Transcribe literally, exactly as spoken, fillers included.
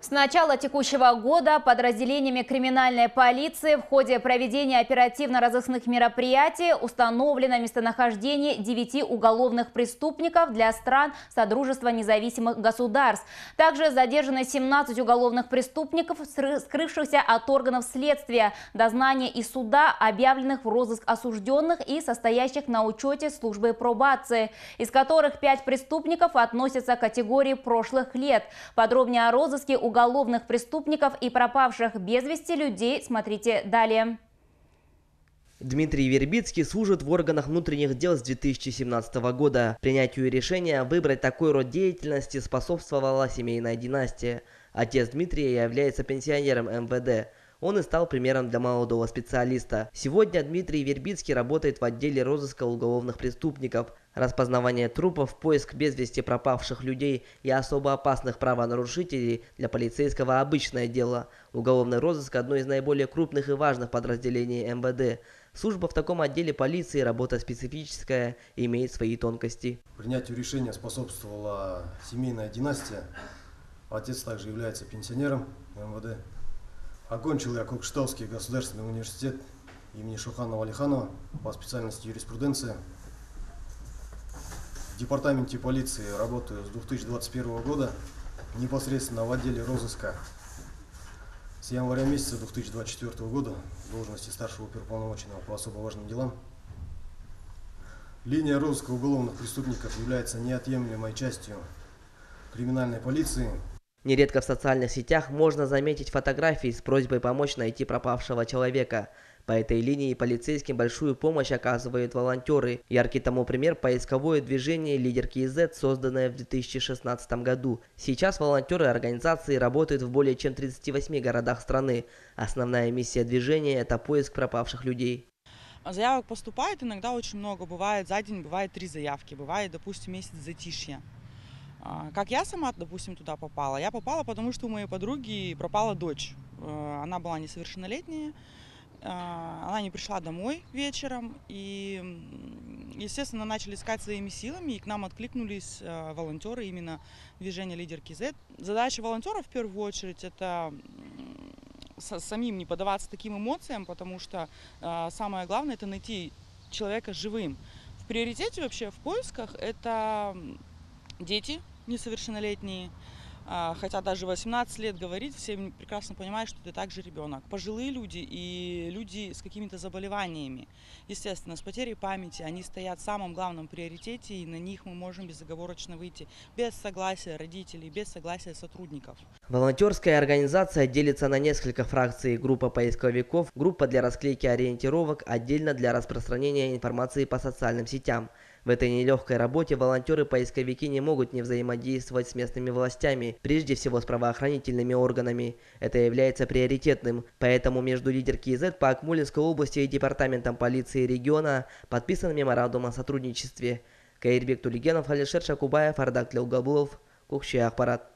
С начала текущего года подразделениями криминальной полиции в ходе проведения оперативно-розыскных мероприятий установлено местонахождение девяти уголовных преступников для стран Содружества независимых государств. Также задержаны семнадцать уголовных преступников, скрывшихся от органов следствия, дознания и суда, объявленных в розыск осужденных и состоящих на учете службы пробации, из которых пять преступников относятся к категории прошлых лет. Подробнее о розыске уголовных уголовных преступников и пропавших без вести людей смотрите далее. Дмитрий Вербицкий служит в органах внутренних дел с две тысячи семнадцатого года. Принятию решения выбрать такой род деятельности способствовала семейная династия. Отец Дмитрия является пенсионером эм вэ дэ. Он и стал примером для молодого специалиста. Сегодня Дмитрий Вербицкий работает в отделе розыска уголовных преступников, распознавание трупов, поиск без вести пропавших людей и особо опасных правонарушителей для полицейского обычное дело. Уголовный розыск – одно из наиболее крупных и важных подразделений эм вэ дэ. Служба в таком отделе полиции – работа специфическая и имеет свои тонкости. Принятию решения способствовала семейная династия. Отец также является пенсионером эм вэ дэ. Окончил я Кокшетауский государственный университет имени Шуханова Алиханова по специальности юриспруденция. В департаменте полиции работаю с две тысячи двадцать первого года, непосредственно в отделе розыска. С января месяца две тысячи двадцать четвёртого года в должности старшего оперуполномоченного по особо важным делам. Линия розыска уголовных преступников является неотъемлемой частью криминальной полиции. Нередко в социальных сетях можно заметить фотографии с просьбой помочь найти пропавшего человека. По этой линии полицейским большую помощь оказывают волонтеры. Яркий тому пример – поисковое движение «Лидер КИЗ», созданное в две тысячи шестнадцатом году. Сейчас волонтеры организации работают в более чем тридцати восьми городах страны. Основная миссия движения – это поиск пропавших людей. Заявок поступает иногда очень много. Бывает за день, бывает три заявки, бывает, допустим, месяц затишья. Как я сама, допустим, туда попала? Я попала, потому что у моей подруги пропала дочь. Она была несовершеннолетняя, она не пришла домой вечером, и, естественно, начали искать своими силами, и к нам откликнулись волонтеры именно движения «Лидер КИЗ». Задача волонтеров, в первую очередь, это самим не поддаваться таким эмоциям, потому что самое главное – это найти человека живым. В приоритете вообще в поисках это дети несовершеннолетние, хотя даже восемнадцать лет говорить, все прекрасно понимают, что это также ребенок. Пожилые люди и люди с какими-то заболеваниями, естественно, с потерей памяти, они стоят в самом главном приоритете, и на них мы можем безоговорочно выйти без согласия родителей, без согласия сотрудников. Волонтерская организация делится на несколько фракций: группа поисковиков, группа для расклейки ориентировок, отдельно для распространения информации по социальным сетям. В этой нелегкой работе волонтеры-поисковики не могут не взаимодействовать с местными властями, прежде всего с правоохранительными органами. Это является приоритетным, поэтому между «Лидер КИЗ» по Акмолинской области и Департаментом полиции региона подписан меморандум о сотрудничестве. Каирбек Тулигенов, Алишер Шакубаев, Ардак Лилгабулов, Кукчи Ахпарат.